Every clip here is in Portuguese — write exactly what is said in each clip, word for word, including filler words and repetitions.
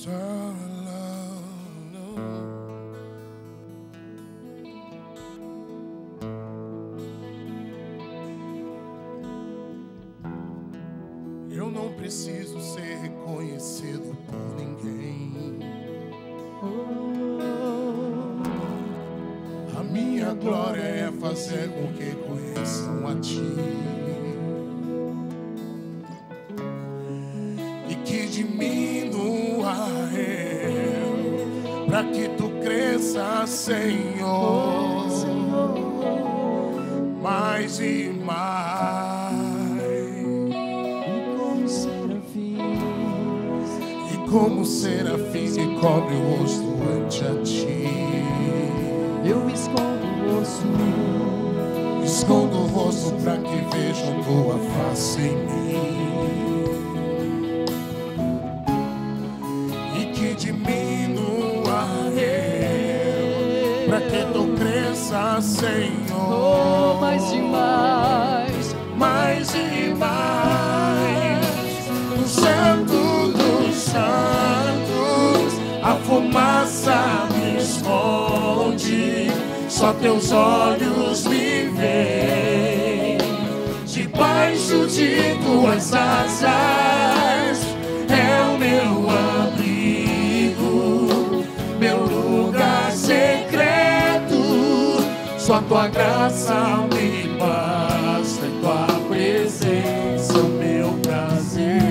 Eu não preciso ser reconhecido por ninguém. A minha glória é fazer com que conheçam a Ti, e que diminua eu, para que Tu cresça, Senhor, mais e mais. Como serafins que cobre o rosto ante a Ti, eu escondo o rosto, escondo o rosto para que vejam Tua face em mim, e que diminua eu, para que Tu cresça, Senhor, oh, mais e mais, mais e mais. No Santo Santos, a fumaça me esconde, só Teus olhos me veem. Debaixo de Tuas asas é o meu abrigo, meu lugar secreto. Só Tua graça me basta, e Tua presença é o meu prazer.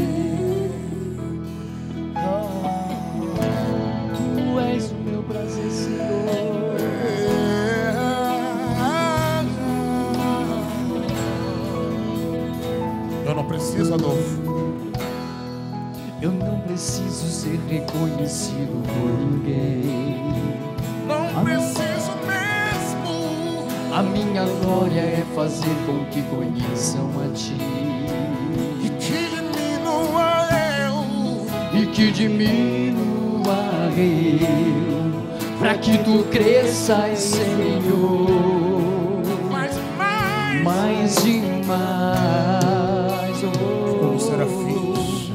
Eu não preciso, Adolfo. Eu não preciso ser reconhecido por ninguém. Não preciso mesmo. A minha glória é fazer com que conheçam a Ti, e que diminua eu, e que diminua eu, para que Tu cresças, Senhor, mais e mais, mais e mais, oh, como serafins,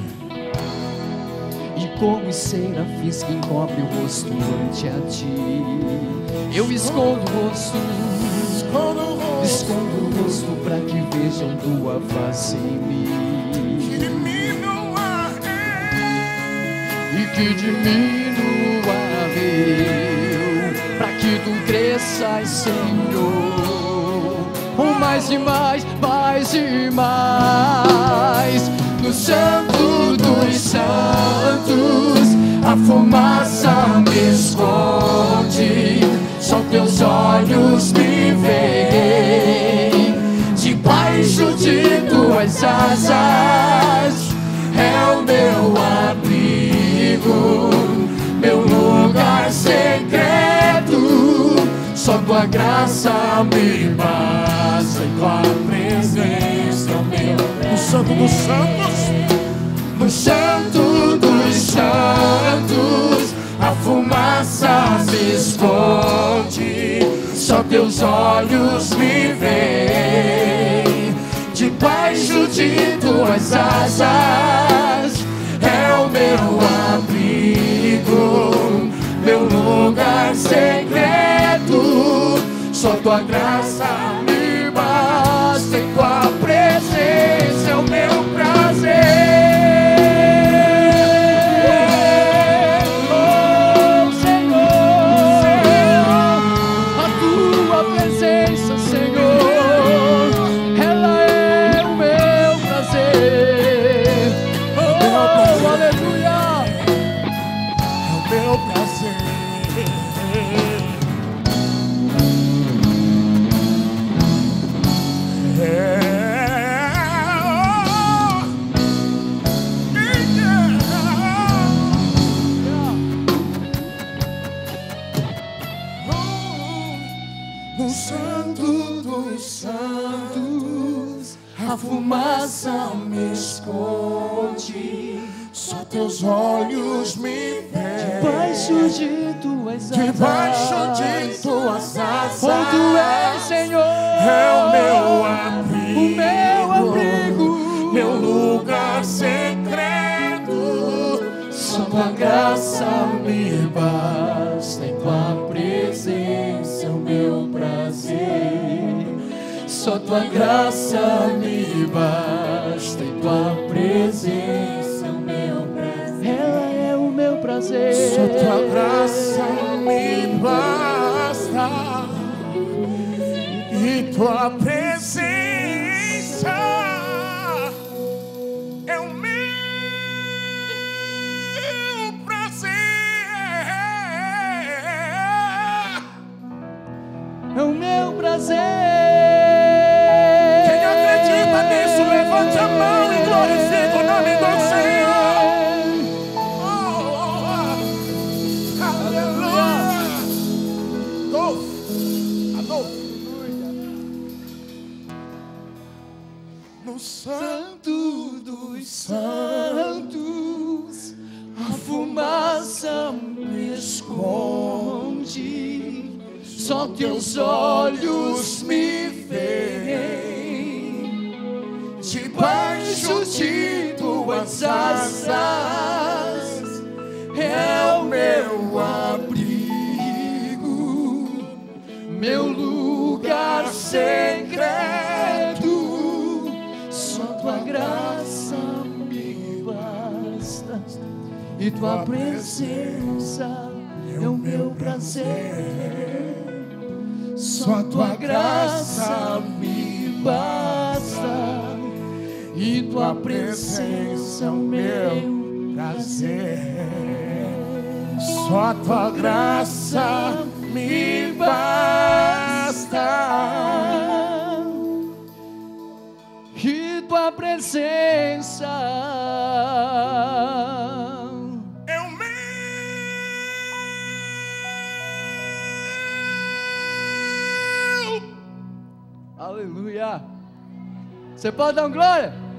e como os serafins que encobrem o rosto ante a Ti, eu escondo o rosto, escondo o rosto, escondo o rosto para que vejam Tua face em mim, que diminua eu, e que diminua eu, para que Tu cresças, Senhor, oh, mais e mais, mais e mais. No Santo dos Santos, a fumaça me esconde, só Teus olhos me veem. Debaixo de Tuas asas é o meu abrigo, meu lugar secreto. Só Tua graça me basta, e Tua presença é o meu. no Santo dos Santos, No Santo dos Santos, a fumaça me esconde, só Teus olhos me veem. Debaixo de Tuas asas é o meu abrigo, meu lugar secreto. Só Tua graça me basta, e Tua presença é o meu prazer. Oh, Senhor, a Tua presença, Senhor, ela é o meu prazer. Oh, aleluia, é o meu prazer. No Santo dos Santos, a fumaça me esconde, só Teus olhos me veem. debaixo de Tuas asas, Debaixo de Tuas asas, oh, Tu és, Senhor, é o meu abrigo, o meu abrigo, meu lugar secreto. só tua graça me basta, em tua presença é o meu prazer. Só tua graça me basta, em tua presença é o meu prazer. Ela é o meu prazer. Só tua graça me basta, e tua presença é o meu prazer. É o meu prazer. Quem acredita nisso, levante a mão e glorifique o nome do Senhor. Oh, oh, oh. Aleluia. Adolfo, Adolfo. No Santo dos Santos, a fumaça me esconde. Só teus olhos me veem, debaixo de tuas asas é o meu abrigo, meu lugar secreto. Só tua graça me basta, e tua presença é o meu prazer. Só tua graça me basta, e tua presença é o meu prazer. Só tua graça me basta, E tua presença é o meu. Aleluia. Você pode dar um glória?